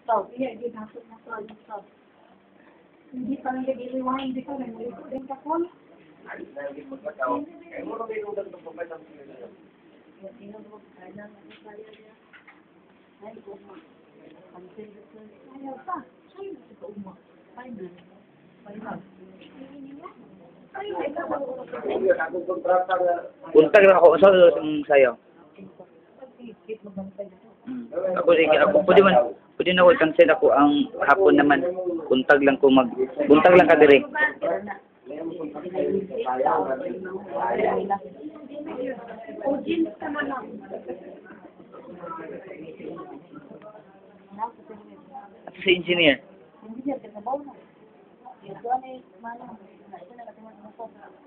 Iya, di masuk masuk. Hindi pa lang nag-rewind ka lang. Din ka po. Untag lang ako sa sayo. Ako pwede na ko i-cancel ako ang hapon naman. Buntag lang ka dire. At si engineer.